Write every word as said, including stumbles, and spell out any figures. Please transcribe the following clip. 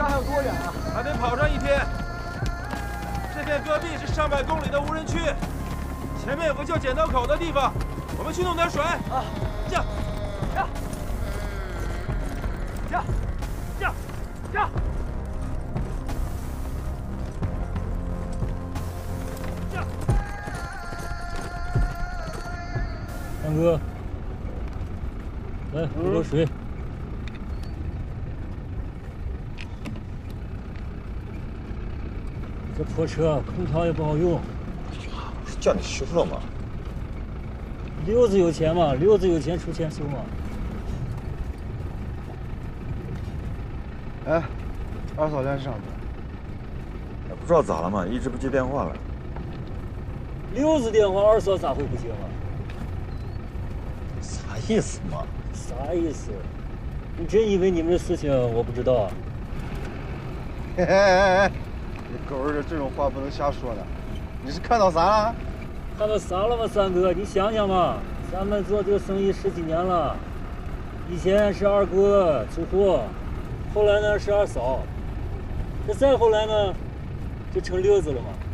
还有多远啊？ 还得跑上一天。这片戈壁是上百公里的无人区，前面有个叫剪刀口的地方，我们去弄点水。啊，驾，驾，驾，驾，驾。 大哥，来喝口水。这破车空调也不好用。 不是叫你修了吗？ 刘子有钱嘛，刘子有钱出钱修嘛。 哎，二嫂在上面。 也不知道咋了嘛，一直不接电话了。 刘子电话，二嫂咋会不接嘛？ 啥意思嘛？ 啥意思？你真以为你们的事情我不知道啊？ 哎哎哎！你狗日的这种话不能瞎说的。你是看到啥了？ 看到啥了吗，三哥？你想想嘛，咱们做这个生意十几年了，以前是二哥出货，后来呢是二嫂，这再后来呢，就成六子了嘛。